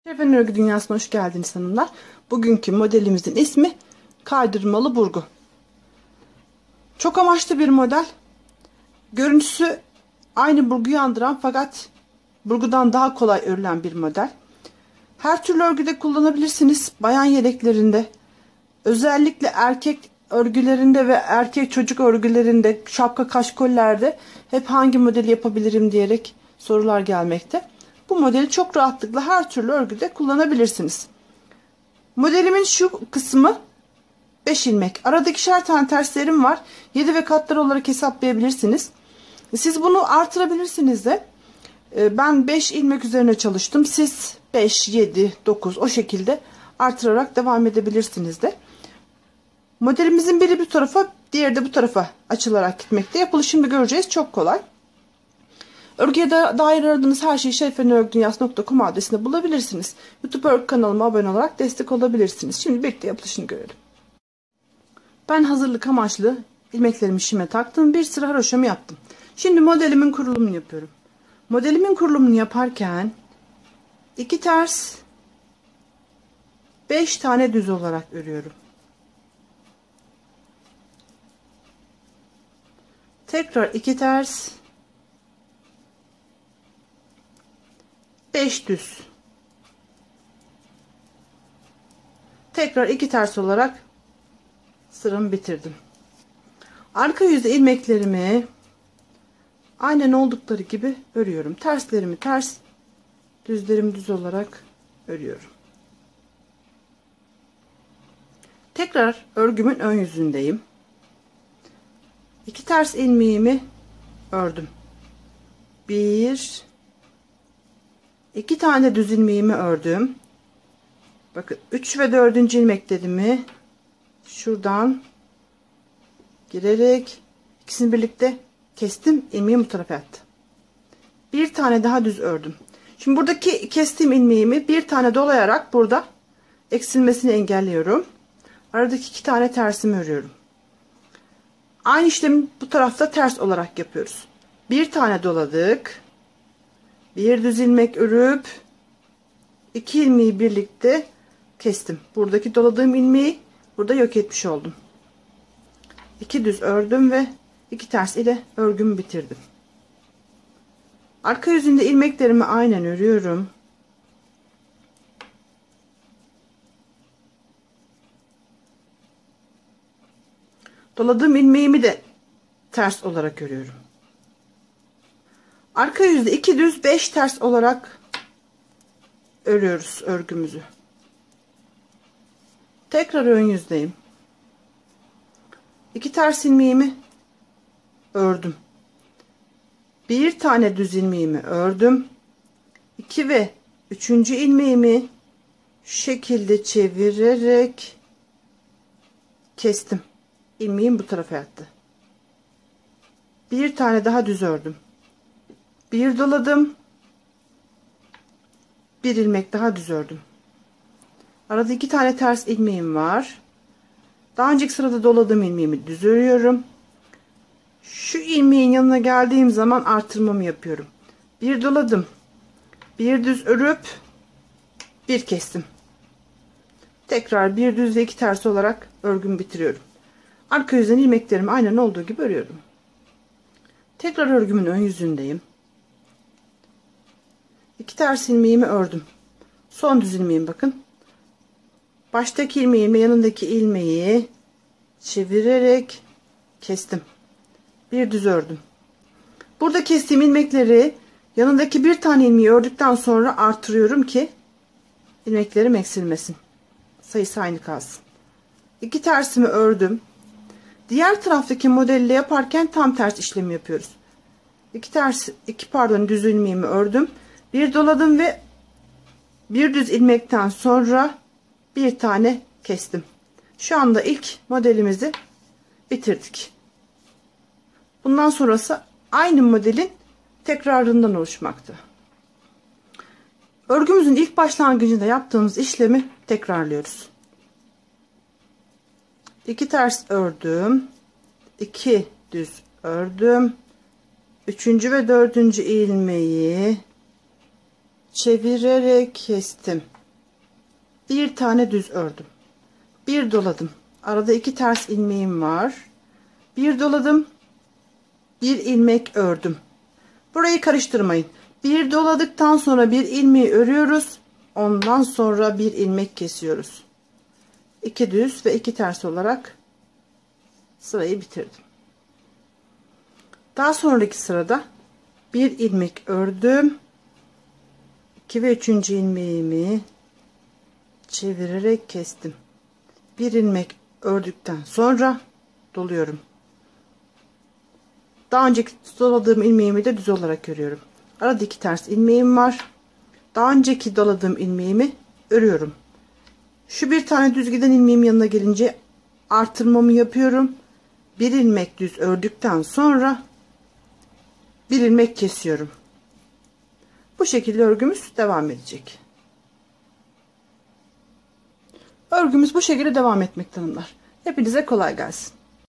Şerifen Örgü Dünyası'na hoş geldiniz hanımlar. Bugünkü modelimizin ismi kaydırmalı burgu. Çok amaçlı bir model. Görüntüsü aynı burguyu andıran fakat burgudan daha kolay örülen bir model. Her türlü örgüde kullanabilirsiniz. Bayan yeleklerinde, özellikle erkek örgülerinde ve erkek çocuk örgülerinde, şapka kaşkollerde hep hangi modeli yapabilirim diyerek sorular gelmekte. Bu modeli çok rahatlıkla her türlü örgüde kullanabilirsiniz. Modelimin şu kısmı 5 ilmek. Arada ikişer tane terslerim var. 7 ve katlar olarak hesaplayabilirsiniz. Siz bunu artırabilirsiniz de. Ben 5 ilmek üzerine çalıştım. Siz 5, 7, 9 o şekilde artırarak devam edebilirsiniz de. Modelimizin biri bu tarafa, diğeri de bu tarafa açılarak gitmekte. Yapılışını göreceğiz. Çok kolay. Örgüye dair aradığınız her şeyi şerifenörgüdünyası.com adresinde bulabilirsiniz. YouTube örgü kanalıma abone olarak destek olabilirsiniz. Şimdi birlikte yapılışını görelim. Ben hazırlık amaçlı ilmeklerimi şişime taktım. Bir sıra haroşamı yaptım. Şimdi modelimin kurulumunu yapıyorum. Modelimin kurulumunu yaparken 2 ters 5 tane düz olarak örüyorum. Tekrar 2 ters 5 düz. Tekrar 2 ters olarak sıramı bitirdim. Arka yüzde ilmeklerimi aynen oldukları gibi örüyorum. Terslerimi ters, düzlerimi düz olarak örüyorum. Tekrar örgümün ön yüzündeyim. 2 ters ilmeğimi ördüm. 1 2 tane düz ilmeğimi ördüm. Bakın 3 ve 4. ilmeklerimi şuradan girerek ikisini birlikte kestim. İlmeğimi bu tarafa attım. Bir tane daha düz ördüm. Şimdi buradaki kestiğim ilmeğimi bir tane dolayarak burada eksilmesini engelliyorum. Aradaki 2 tane tersimi örüyorum. Aynı işlemi bu tarafta ters olarak yapıyoruz. Bir tane doladık. Bir düz ilmek örüp 2 ilmeği birlikte kestim. Buradaki doladığım ilmeği burada yok etmiş oldum. 2 düz ördüm ve 2 ters ile örgümü bitirdim. Arka yüzünde ilmeklerimi aynen örüyorum. Doladığım ilmeğimi de ters olarak örüyorum. Arka yüzde 2 düz 5 ters olarak örüyoruz örgümüzü. Tekrar ön yüzdeyim. 2 ters ilmeğimi ördüm. Bir tane düz ilmeğimi ördüm. 2 ve 3. ilmeğimi şu şekilde çevirerek kestim. İlmeğim bu tarafa yattı. Bir tane daha düz ördüm. Bir doladım. Bir ilmek daha düz ördüm. Arada 2 tane ters ilmeğim var. Daha önceki sırada doladığım ilmeğimi düz örüyorum. Şu ilmeğin yanına geldiğim zaman artırmamı yapıyorum. Bir doladım. Bir düz örüp bir kestim. Tekrar bir düz ve 2 ters olarak örgümü bitiriyorum. Arka yüzden ilmeklerimi aynen olduğu gibi örüyorum. Tekrar örgümün ön yüzündeyim. 2 ters ilmeğimi ördüm. Son düz ilmeğim bakın. Baştaki ilmeğimi yanındaki ilmeği çevirerek kestim. Bir düz ördüm. Burada kestiğim ilmekleri yanındaki bir tane ilmeği ördükten sonra artırıyorum ki ilmeklerim eksilmesin. Sayısı aynı kalsın. 2 tersimi ördüm. Diğer taraftaki modelle yaparken tam ters işlemi yapıyoruz. 2 düz ilmeğimi ördüm. Bir doladım ve bir düz ilmekten sonra bir tane kestim. Şu anda ilk modelimizi bitirdik. Bundan sonrası aynı modelin tekrarından oluşmakta. Örgümüzün ilk başlangıcında yaptığımız işlemi tekrarlıyoruz. 2 ters ördüm. 2 düz ördüm. 3. ve 4. ilmeği çevirerek kestim. Bir tane düz ördüm. Bir doladım. Arada 2 ters ilmeğim var. Bir doladım. Bir ilmek ördüm. Burayı karıştırmayın. Bir doladıktan sonra bir ilmeği örüyoruz. Ondan sonra bir ilmek kesiyoruz. 2 düz ve 2 ters olarak sırayı bitirdim. Daha sonraki sırada bir ilmek ördüm. 2 ve 3. ilmeğimi çevirerek kestim. Bir ilmek ördükten sonra doluyorum. Daha önceki doladığım ilmeğimi de düz olarak örüyorum. Arada 2 ters ilmeğim var. Daha önceki doladığım ilmeğimi örüyorum. Şu bir tane düz giden ilmeğim yanına gelince artırmamı yapıyorum. Bir ilmek düz ördükten sonra bir ilmek kesiyorum. Bu şekilde örgümüz devam edecek. Örgümüz bu şekilde devam etmekte hanımlar. Hepinize kolay gelsin.